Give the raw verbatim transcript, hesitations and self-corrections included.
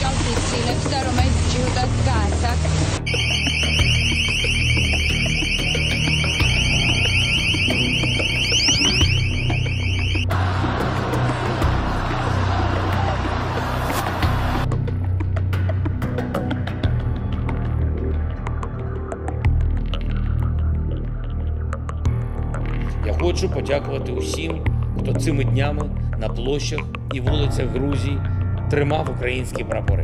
წამტკიცილებს და რომელიც ჯილდოდ გაასახს. Я хочу подякувати усім, хто цими днями на площах і вулицях Грузії тримав українські прапори.